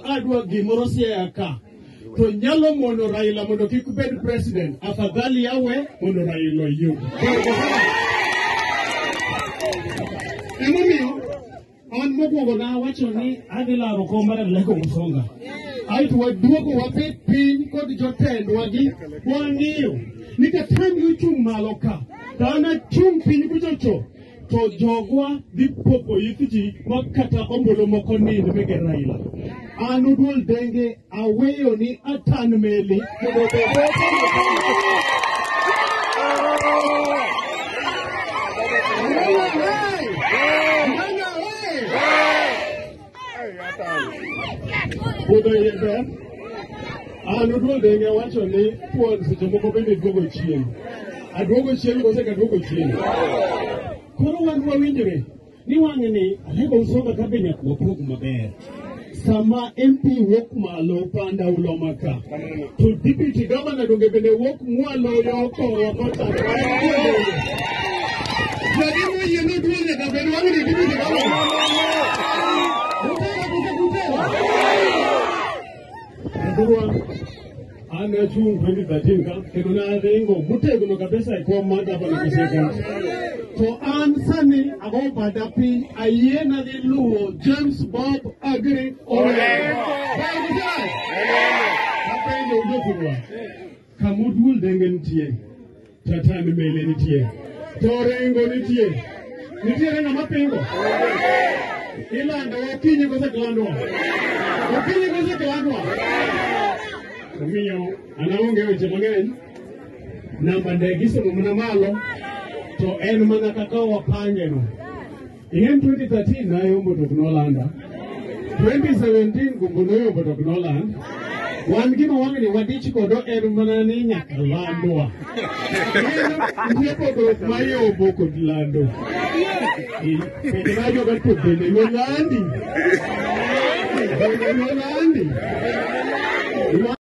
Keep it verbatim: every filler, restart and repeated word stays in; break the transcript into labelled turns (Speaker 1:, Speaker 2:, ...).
Speaker 1: adwa gimoro siaka. To nyalo mono Raila mondo kik bed president. Afadhali yawe mono Raila yud. Emomiyo on mokwongo na wacho ni adhi laro kom mar Alego Usonga. Aito waduogo wabet piny kod jotendwa gi wang'iyo ni katang yuchung' malo ka dana chung' piny kuchocho to jogwa dhi popo yithiji makata ombolo moko nind mege Raila. An Oduol Denge aweyo ni atan meli mondo Budo yebe, an Oduol Denge wacho ni puon seche moko bende duogo chien. Aduogo chien kose ka duogo chien. Koro wan wawinjore ni wang'e ni Alego Usonga kabe nyaka wapog maber. Sama M P wuok malo panda uloma ka. To deputy governor donge bende wuok mwalo yo koro kota. Jadi mo yeno duole ka bende wang'e ni deputy governor. Adurwa, ana chung twenty thirteen ka, kendo na ringo, mutegno kabisa ikuwa mada pa nikiseka. To an sani, ako padapi, ayena di luo, James Bob Agri, Ole. Bago dyan! Kapay niyo ujo kurwa. Kamu Oduol Denge nitiye, tatani mele nitiye, torengo nitiye, nitiye renga mapingo. Ilanda wakinyi kose kilandwa. Wakinyi kose kilandwa. Umiyo, anaonge weche mang'eny. Namba ndegise mumuna malo. To en mana kaka wapange no. In twenty thirteen na yombo to kunolanda. twenty seventeen gumbo no yombo to kunoland. Wan gima wang'ni wadich kodo en mana ni nyaka landwa. Nyepo growth ma yombo kod lando. Kete na joga to bende yolandi. Bende yolandi.